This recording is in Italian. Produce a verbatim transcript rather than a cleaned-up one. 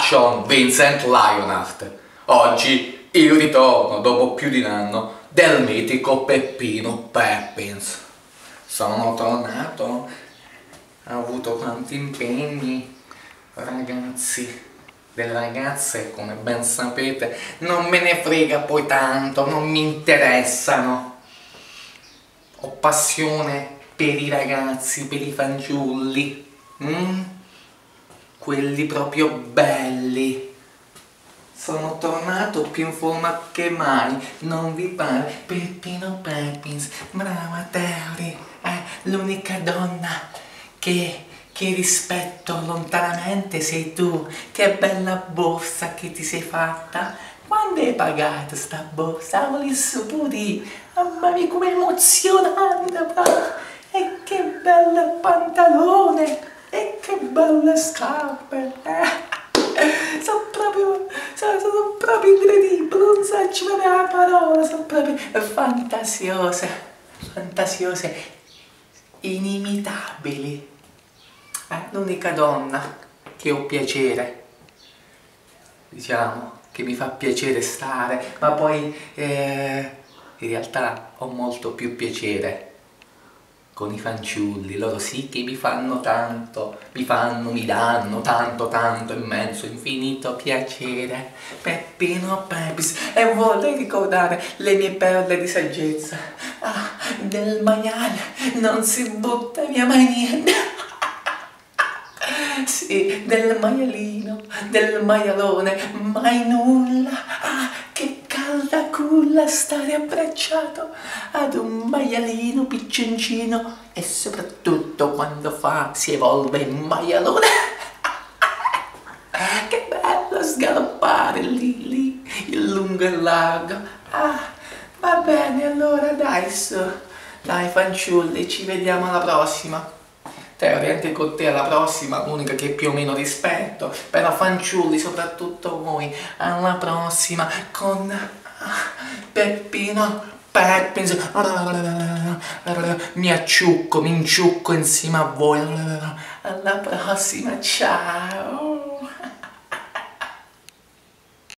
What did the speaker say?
Action Vincent Lionheart. Oggi il ritorno, dopo più di un anno, del mitico Peppino Peppins. Sono tornato, ho avuto tanti impegni, ragazzi, delle ragazze, come ben sapete, non me ne frega poi tanto, non mi interessano. Ho passione per i ragazzi, per i fanciulli, mm? quelli proprio belli. Sono tornato più in forma che mai, non vi pare? Peppino Peppins, brava Teori, è l'unica donna che, che rispetto lontanamente sei tu. Che bella borsa che ti sei fatta. Quando hai pagato sta borsa? Voglio sapere. Mamma mia, come emozionante! E che bello pantalone! E che belle scarpe! Eh. Sono proprio, sono, sono proprio incredibili, non so, ci vuole la parola, sono proprio fantasiose, fantasiose, inimitabili. È l'unica donna che ho piacere, diciamo, che mi fa piacere stare, ma poi eh, in realtà ho molto più piacere con i fanciulli. Loro sì che mi fanno tanto, mi fanno, mi danno tanto, tanto, immenso, infinito piacere. Peppino Peppins, e vorrei ricordare le mie perle di saggezza. Ah, del maiale non si butta via mai niente. Sì, del maialino, del maialone, mai nulla. Ah, che calda culla stare abbracciato ad un maialino piccioncino, e soprattutto quando fa, si evolve in maialone. Che bello sgaloppare lì, lì, il lungo e largo. Ah, va bene, allora dai su, dai fanciulli, ci vediamo alla prossima. Teori, anche con te alla prossima, l'unica che più o meno rispetto, però fanciulli, soprattutto voi, alla prossima con Peppino Peppins. Mi acciucco, mi inciucco insieme a voi. Alla prossima, ciao!